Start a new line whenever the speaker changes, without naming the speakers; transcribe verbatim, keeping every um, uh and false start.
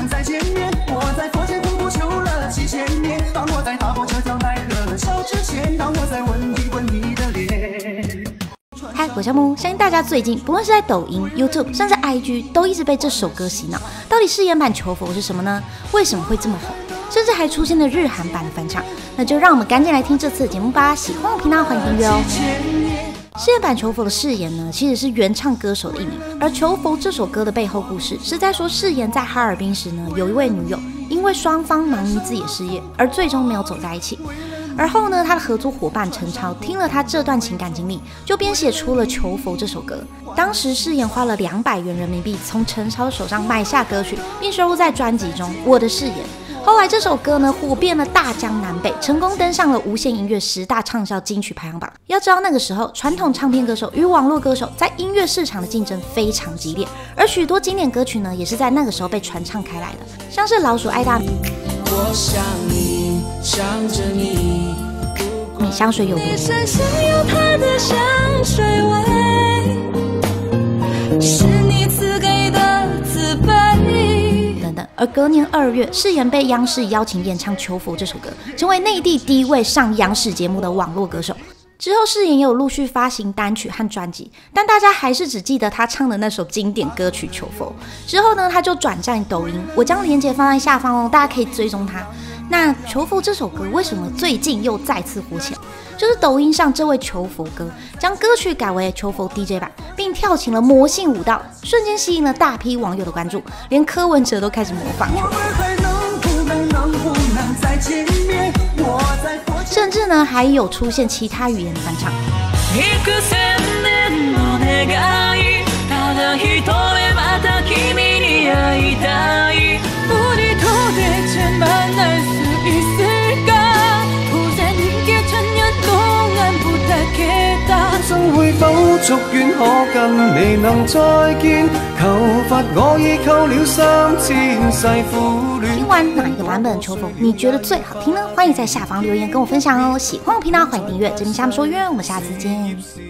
再见面。我在佛前苦苦求了七千年，当我在大火车交代了笑之前，当我在吻一吻你的脸。
嗨，我是木，相信大家最近不论是在抖音、YouTube， 甚至 I G， 都一直被这首歌洗脑。到底饰演版求佛是什么呢？为什么会这么红？甚至还出现了日韩版的翻唱。那就让我们赶紧来听这次的节目吧。喜欢我频道，欢迎订阅哦。饰演版求佛的饰演呢，其实是原唱歌手的艺名。而求佛这首歌的背后故事，是在说饰演在哈尔滨时呢，有一位女友，因为双方忙于自己的事业，而最终没有走在一起。而后呢，他的合作伙伴陈超听了他这段情感经历，就编写出了《求佛》这首歌。当时饰演花了两百元人民币从陈超手上买下歌曲，并收录在专辑中《我的誓言》。后来这首歌呢火遍了大江南北，成功登上了无线音乐十大畅销金曲排行榜。要知道那个时候，传统唱片歌手与网络歌手在音乐市场的竞争非常激烈，而许多经典歌曲呢，也是在那个时候被传唱开来的，像是老鼠爱大米。我想你想着你，你香水有毒，身上有它的香水味，是你赐给的慈悲等等。而隔年二月，誓言被央视邀请演唱《求佛》这首歌，成为内地第一位上央视节目的网络歌手。之后，誓言也有陆续发行单曲和专辑，但大家还是只记得他唱的那首经典歌曲《求佛》。之后呢，他就转战抖音，我将链接放在下方哦，大家可以追踪他。那《求佛》这首歌为什么最近又再次火起来？就是抖音上这位求佛哥将歌曲改为求佛 D J 版，并跳起了魔性舞蹈，瞬间吸引了大批网友的关注，连柯文哲都开始模仿。甚至呢，还有出现其他语言的翻唱。
會否續遠可跟你能再見？求佛我已扣了三千世苦戀。
聽完哪一個版本的求佛你覺得最好聽呢？歡迎在下方留言跟我分享哦。喜歡我頻道，歡迎訂閱。這邊夏慕說音樂，我們下次見。